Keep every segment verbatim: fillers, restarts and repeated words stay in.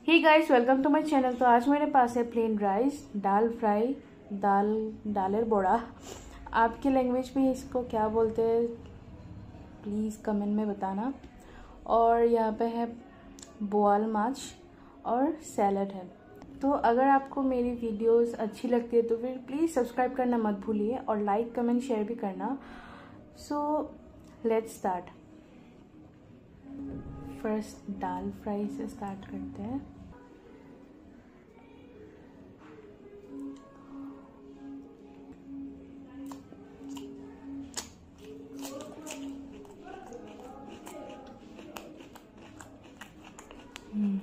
Hey guys, welcome to my channel. तो आज मेरे पास है प्लेन राइस, दाल फ्राई, दाल दालेर बोड़ा। आपकी लैंग्वेज में इसको क्या बोलते हैं प्लीज़ कमेंट में बताना। और यहाँ पे है बोआल माछ और सैलड है। तो अगर आपको मेरी वीडियोस अच्छी लगती है तो फिर प्लीज़ सब्सक्राइब करना मत भूलिए और लाइक कमेंट शेयर भी करना। So let's start. First dal fry से स्टार्ट करते हैं। हम्म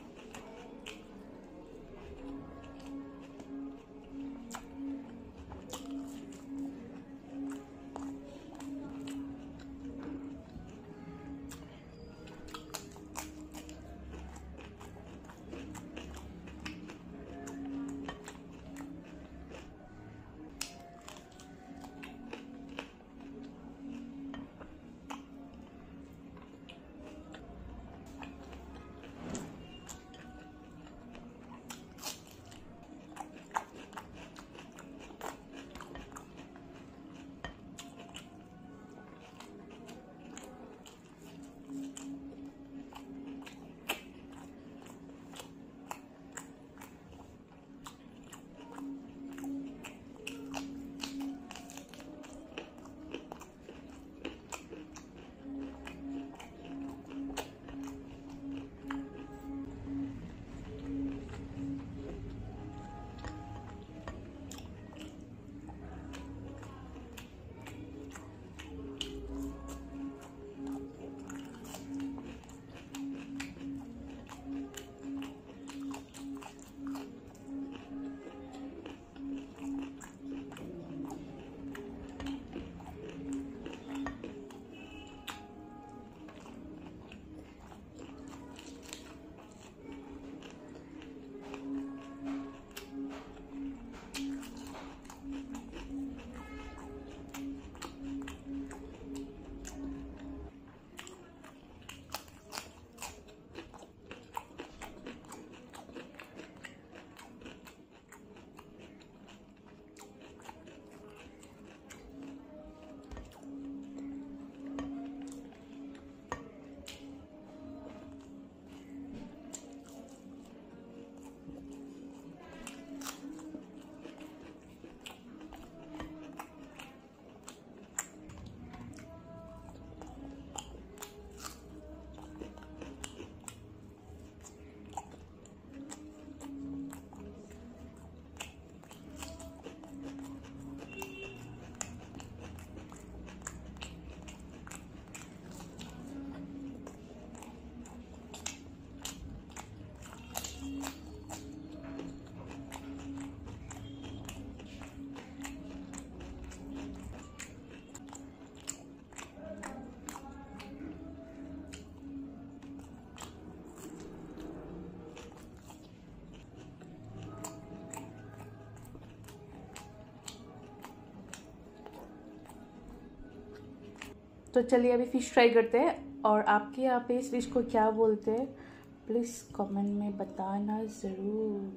तो चलिए अभी फिश फ्राई करते हैं। और आपके यहाँ पे इस फिश को क्या बोलते हैं प्लीज़ कमेंट में बताना ज़रूर।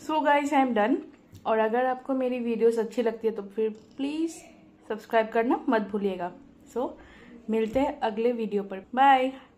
So guys I am done. और अगर आपको मेरी वीडियोस अच्छी लगती है तो फिर प्लीज़ सब्सक्राइब करना मत भूलिएगा। सो so, मिलते हैं अगले वीडियो पर। बाय।